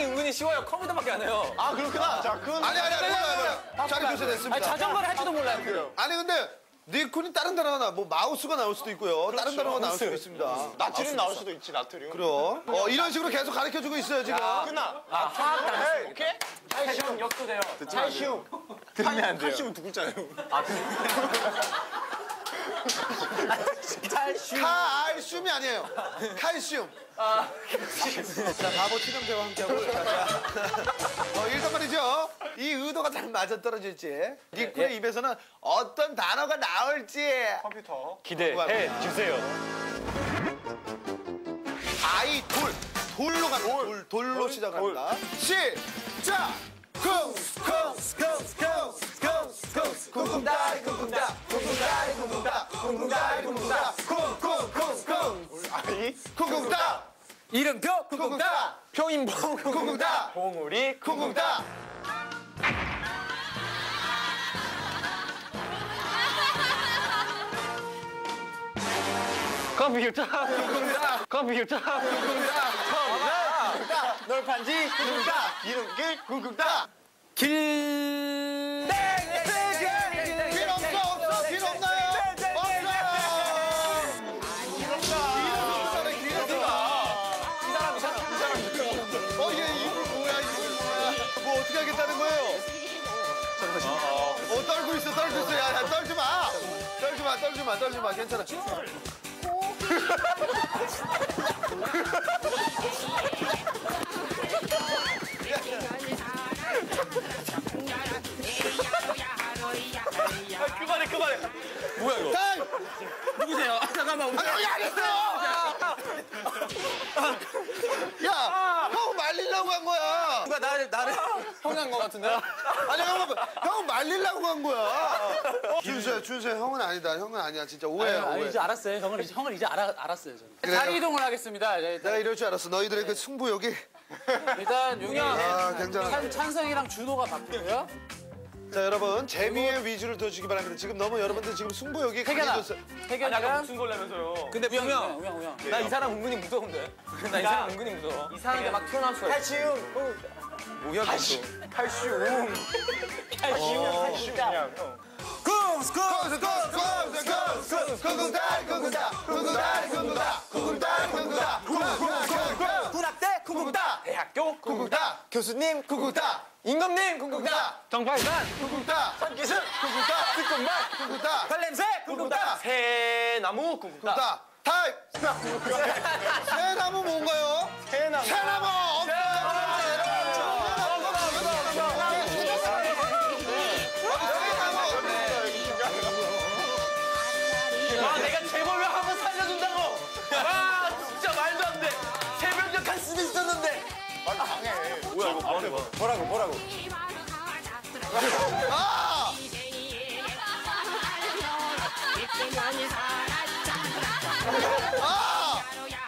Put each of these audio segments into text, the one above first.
상상이 은근히 쉬워요. 컴퓨터밖에 안 해요. 아, 그렇구나. 자, 그건. 아니, 몰라요. 자리 교체됐습니다. 아니, 자전거를 할지도 몰라요. 아니, 근데 니콘이 다른 단어가 나, 뭐 마우스가 나올 수도 있고요. 그렇죠. 다른 단어가 나올 수도 있습니다. 나트륨 나올 수도 있지, 나트륨. 그럼. 이런 식으로 계속 가르쳐주고 있어요, 지금. 끝나. 화학 단수. 오케이? 칼슘 역수돼요. 칼슘. 들으면 안 돼요. 칼슘은 두 글자예요. 칼슘이 아니에요. 칼슘. 자, 바보 치명제와 함께하고 있습니다. 일단 말이죠. 이 의도가 잘 맞아떨어질지, 니콘의 입에서는 어떤 단어가 나올지 컴퓨터. 기대해 주세요. 아이 돌로 갑니다. 돌로 시작합니다. 시작! 쿵쿵다리 쿵쿵다 쿵쿵다리 쿵쿵다 쿵쿵다리 쿵쿵다 쿵쿵쿵쿵 아이. 쿵쿵다 이름표 쿵쿵다 표인봉 쿵쿵다 봉우리 쿵쿵다 컴퓨터 쿵쿵다 컴퓨터 쿵쿵다 널판지 쿵쿵다 이름길. 쿵쿵다 길 길 없어 길 없나요? 없어요 길 없어 이게 이불 뭐야 뭐 어떻게 하겠다는 거예요? 떨고 있어 야 떨지 마 괜찮아 그만해 뭐야 이거 타임! 누구세요? 잠깐만 형이 안 했어요! 야, 형 말리려고 한 거야. 누가 나를 형이 한 거 같은데? 아니, 형 말리려고 한 거야. 준수야, 형은 아니다. 형은 아니야. 진짜 오해야, 오해. 이제 알았어요. 형을 이제 알았어요. 저는. 그래요? 자리 이동을 하겠습니다. 내가 이럴 줄 알았어. 너희들의 그 승부욕이. 일단 용영 굉장히. 찬성이랑 준호가 바뀌고요. 자, 여러분, 재미의 위주를 둬주시기 바랍니다. 지금 너무 여러분들 지금 승부욕이 강해졌어요. 태견이랑 무슨 걸라면서요? 근데 우영. 나 이 사람 은근히 무서운데. 나 이 사람 은근히 무서워. 이상하게 막 튀어나올 수가 있어. 뭐야 칼슘. 칼슘. 그냥 형. 군악대 쿵쿵따 대학교 쿵쿵따 교수님 쿵쿵따 임금님 쿵쿵따 정팔단 쿵쿵따 선기승 쿵쿵따 특군말 쿵쿵따 발냄새 쿵쿵따 새나무 쿵쿵따 쿵쿵따 타임! 새나무 뭔가요? 새나무. 새나무 아 내가 재벌을 한번 살려준다고. 아 진짜 말도 안 돼. 새벽녘 갈 수도 있었는데. 말 강해. 뭐야 이거 뭐라고? 아! 아!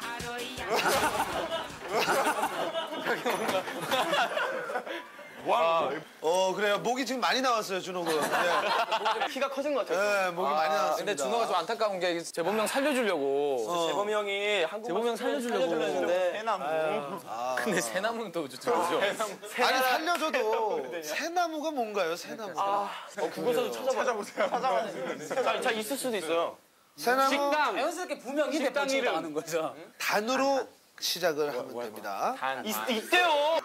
그래요. 목이 지금 많이 나왔어요, 준호군. 네. 키가 커진 것 같아요. 네, 목이 많이 나왔습니다. 근데 준호가 좀 안타까운 게 재범이 형 살려주려고 재범이 형이 한국 재범이 형 살려주려고 했는데 새나무. 근데 새나무는 또 좋죠. 아니, 살려줘도 새나무가 뭔가요, 새나무가? 국어사도 찾아보세요. 자 있을 수도 있어요. 새나무 자연스럽게 부명 식당 히데포 이름. 하는 거죠. 단으로 시작을 하면 됩니다. 있대요.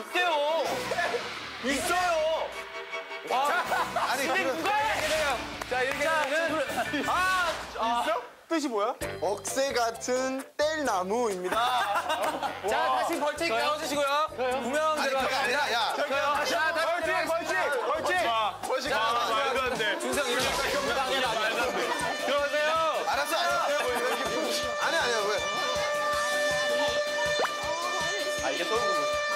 있어요. 와. 아니, 근데 누가 해? 자 이렇게 되면은 있어? 뜻이 뭐야? 억새 같은 뗄나무입니다. 자 다시 벌칙 나와주시고요. 부명 아니, 그게 들어가. 아니라, 야. 자 벌칙. 말도 안 돼. 준성 일어나세요. 들어가세요. 알았어. 아니야, 왜? 아 이게 또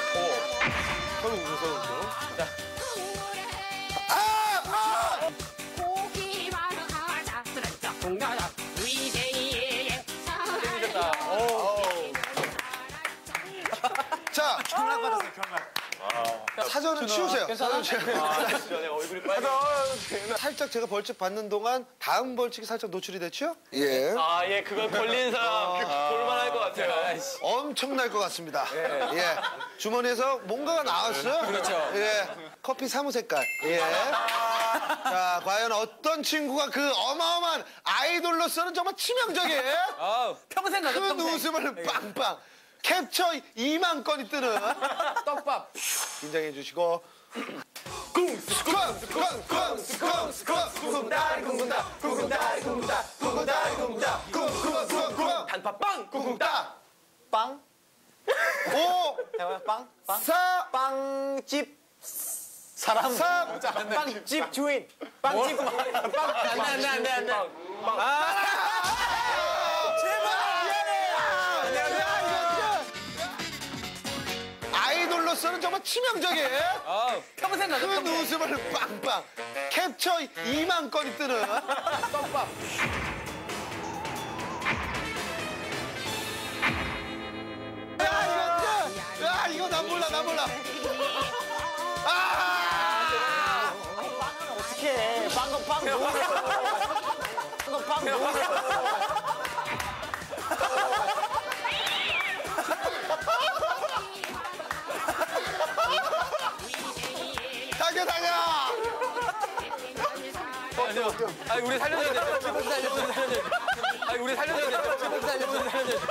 서울구. 자, 경락 받았어요, 경락. 사전은 치우세요. 사전 내가 얼굴이 빨개. 살짝 제가 벌칙 받는 동안 다음 벌칙이 살짝 노출이 됐죠? 예. 아, 예, 그걸 걸린 사람 볼만할 것 같아요. 엄청날 것 같습니다. 예. 주머니에서 뭔가가 나왔어요. 그렇죠. 예. 커피 사무 색깔. 예. 자, 과연 어떤 친구가 그 어마어마한 아이돌로서는 정말 치명적이에요. 평생 가죠, 큰 평생. 웃음을 빵빵. 캡처 2만 건이 뜨는 떡밥. 긴장해 주시고. 단팥빵. 쿵쿵따. 빵? 5, 해봐요, 빵? 빵? 4, 빵집 사람. 3, 빵집 주인. 빵집. 빵. 안 돼. 아이돌로서는 정말 치명적이에요. 평생 가죠, 큰 평생. 웃음을 빵빵. 캡처 2만 건이 뜨는 떡밥. 야, 이거 난 몰라. 아! 어떡해. 빵 모르겠어. 빵 모르겠어. 달려! 아니, 우리 살려줘야 돼. 지금 살려줘야 돼. 아니, 우리 살려줘야 돼. 지금 살려줘야 돼.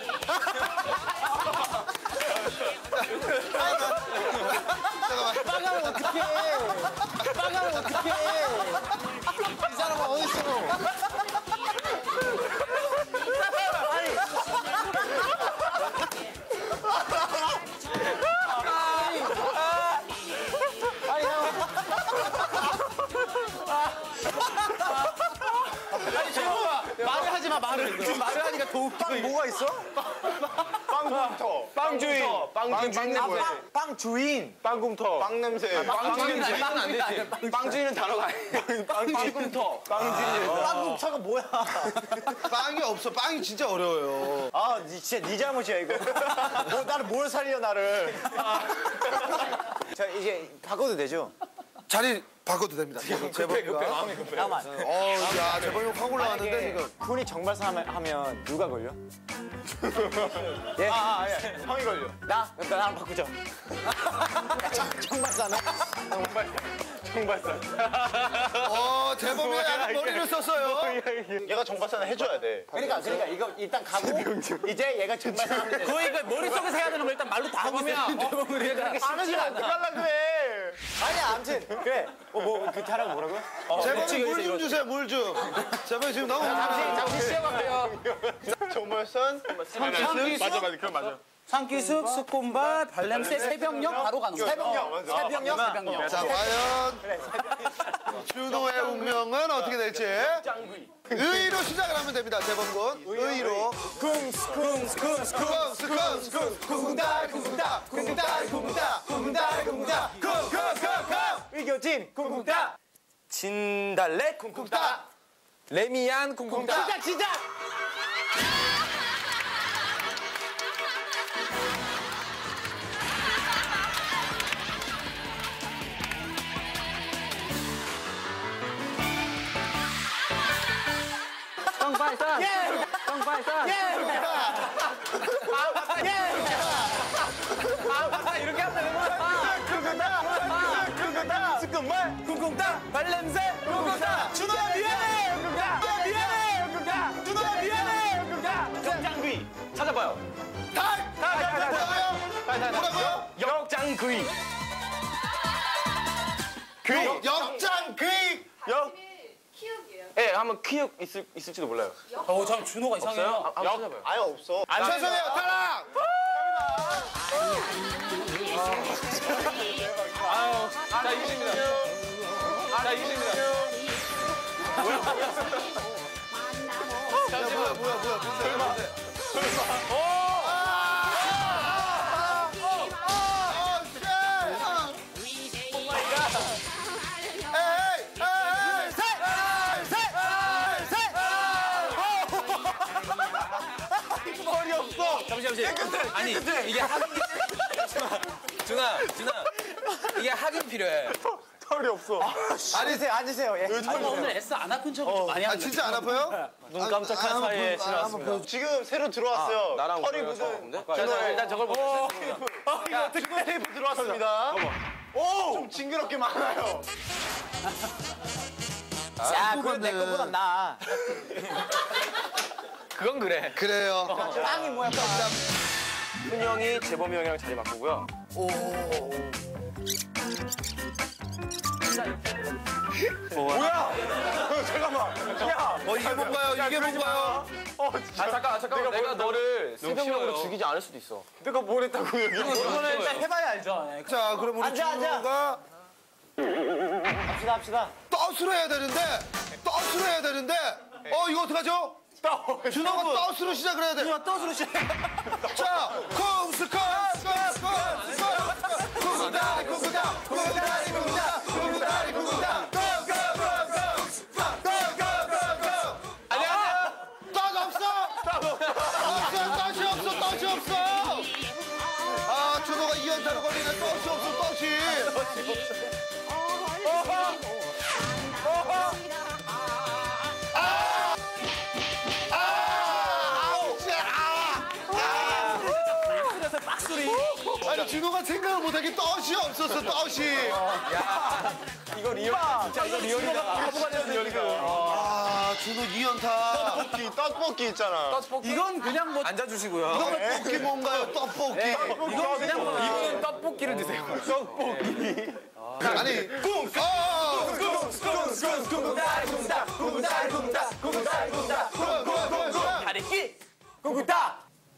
빵하면 어떡해. 빵하면 어떡해. 이 사람은 어딨어. 아니, 제보가 말을 하지 마, 말을. 지금 말을 하니까 도움. 빵 뭐가 있어? 빵금터. 빵주인. 빵주인 뭐야? 빵 주인. 빵금터. 빵 냄새. 빵주인은 빵은 안 되지. 빵주인은 단어가 아니야. 빵금터. 빵국차가 뭐야? 빵이 없어. 빵이 진짜 어려워요. 아, 진짜 네 잘못이야, 이거. 나를 뭘 살려, 나를. 자, 이제 바꿔도 되죠? 자리 바꿔도 됩니다. 재범이가. 잠깐만. 야, 재범이 확 올라왔는데 지금. 훈이 정발사 하면 누가 걸려? 예? 형이 걸려. 나랑 바꾸자. 정발사는? 정발사. 재범이 약간 머리를 썼어요. 얘가 정발사는 해줘야 돼. 그러니까 이거 일단 가고 이제 얘가 정발사 하면 돼. 거의 그 머릿속에서 해야 되는 거 일단 말로 다 하면 안 하지마 어떡하려 그래. 아니야, 아무튼 그래. 그 타라고 뭐라고요? 재범이 물 좀 주세요, 물 좀. 재범이 지금 너무 잠시 쉬어갈게요. 정발선. 맞아. 그럼 맞아. 상기숙, 스콘발, 발냄새, 새벽녘 바로 가는 거야. 새벽녘? 자, 과연 준호의 운명은 어떻게 될지. 의의로 시작을 하면 됩니다, 재범군. 의의로. 의교진 쿵쿵따. 진달래, 쿵쿵따. 레미안, 쿵쿵따. 진짜. 정발산. 정발산. 이렇게 하면 되는 거야. 스콘발 쿵쿵따. 발냄새, 쿵쿵따. 준호야 미안해. 쿵쿵따. 준호야 미안해. 쿵쿵따. 역장귀. 찾아봐요. 뭐라고요? 역장귀. 역장 그익. 키읔이에요. 예, 한번 키읔 있을지도 몰라요. 참 준호가 이상해요. 한번 찾아봐요. 아예 없어. 죄송해요, 탈락. 자, 이기십니다. 자, 이기십니다. 잠시. 아니, 이게 하긴 준아, 이게 하긴 필요해. 타월이 없어. 앉으세요, 앉으세요. 예. 오늘 S 안 아픈 척을 좀 많이 아, 하는데. 진짜 안 아파요? 눈 깜짝한 사이에 지나왔습니다. 지금 새로 들어왔어요. 나랑 털이 오늘 묻은 자, 일단 저걸 보고. 이거 어떻게 테이프 들어왔습니다. 오! 좀 징그럽게 많아요. 야, 그건 내 거보다 나. 그건 그래. 그래요. 빵이 뭐야, 빵. 훈영이 재범이 형이랑 자리 바꾸고요. 뭐야? 잠깐만. 야, 이게 뭔가요? 이게 뭔가요? 잠깐. 내가 너를 새벽용으로 죽이지 않을 수도 있어. 내가 뭘 했다고 여기? 이거는 일단 해봐야 알죠. 예. 자, 그럼 우리 앉아, 앉아. 준호가 합시다. 떠스로 해야 되는데. 이거 어떡하죠? 준호가 떠스로 시작을 해야 돼. 누가 떠주로 시작. 자, 콩스 구구다리 구구다 구구다리 구구다 구구다리 구구다 아니야 떡 없어 떡이 없어 아 준호가 2연타로 걸리네 떡이 없어 떡이 아니 준호가 생각을 못하게 떡이 없었어 떡이 이거 리얼. 진짜 이거 리얼이다. 바보가 되는 리얼이다. 아 준호 2연타 떡볶이 있잖아. 이건 그냥 뭐 앉아주시고요. 떡볶이 뭔가요 떡볶이 이건 그냥 뭐 이거는 떡볶이를 드세요. 아니 다리 끼. 구구다.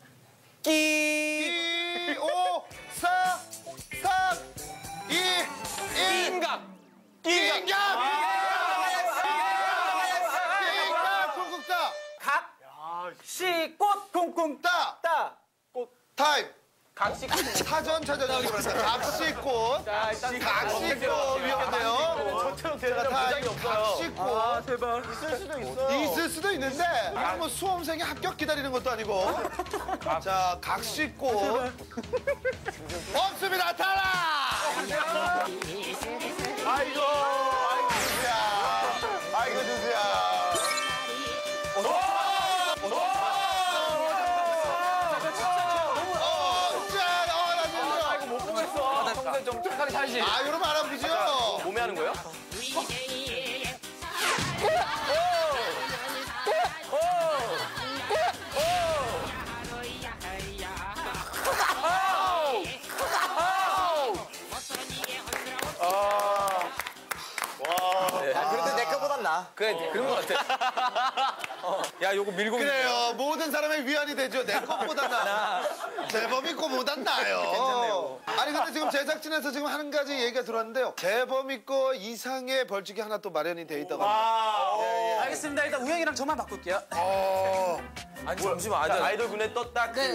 끼. 5 4 3 2 1 인각. 긴감 쿵쿵따 각. 시. 꽃. 쿵쿵. 따 따. 타임 각식. 사전 찾아주시기 바랍니다 각시꽃 각시꽃 위험한데요 자 타임 각시꽃 제발. 있을 수도 있어. 있을 수도 있는데 이건 뭐 수험생이 합격 기다리는 것도 아니고 자 각시꽃 없습니다 탈락 아이고 주세야. 아이고 주세야. 평소에 좀 착하게 살지. 아 여러분 안 아프죠? 몸에 하는 거예요? 그래도 내 거보단 나. 그래, 그런 거 같아. 야, 요거 밀고. 그래요 모든 사람의 위안이 되죠 내 것보다 나 재범이 거보단 나요 괜찮네요. 아니 근데 지금 제작진에서 지금 한 가지 얘기가 들어왔는데요 재범이 거 이상의 벌칙이 하나 또 마련이 돼 있다고 합니다 알겠습니다. 일단 우영이랑 저만 바꿀게요. 아니, 잠시만. 아니, 아이돌 군에 떴다. 네.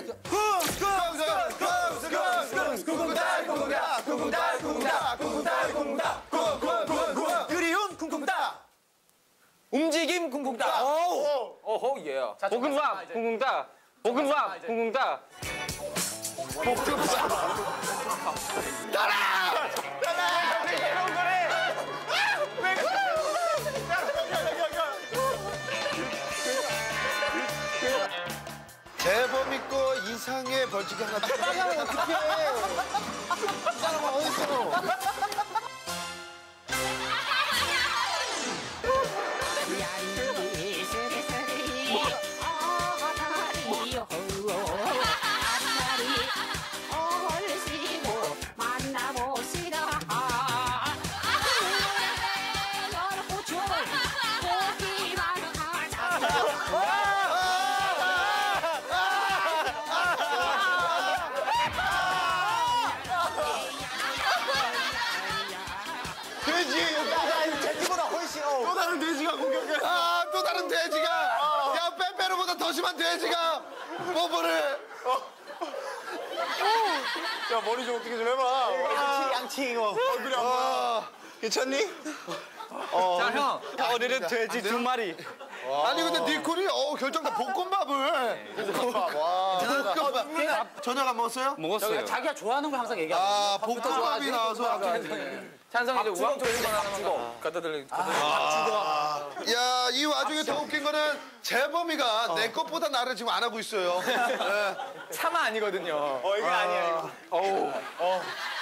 그리운 쿵쿵따. 움직임 쿵쿵따. 어허, 예. 볶음밥 쿵쿵따. 볶음밥 쿵쿵따. 재범이 거 이상의 벌칙이 하나 더 빵하면 어떡해. 이 사람은 어딨어. 돼지보다 훨씬 또 다른 돼지가 공격해. 아, 또 다른 돼지가 야 빼빼로보다 더 심한 돼지가 뽀뽀를 야 머리 좀 어떻게 좀 해봐. 양치 이거. 얼굴이 안 보여. 괜찮니? 자, 형. 오늘은 돼지 두 마리. 아니 근데 니콜이 결정 다 볶음밥을. 볶음밥. 와. 볶음밥. 저녁 안 먹었어요? 먹었어요. 자기가 좋아하는 걸 항상 얘기하고. 아 볶음밥이 나와서. 찬성이 이제 우왕 돌리고 하나만 갖다 드리고. 야, 이 와중에 더 웃긴 거는 재범이가 내 것보다 나를 지금 안 하고 있어요. 네. 차마 아니거든요. 이거 아니야, 이거.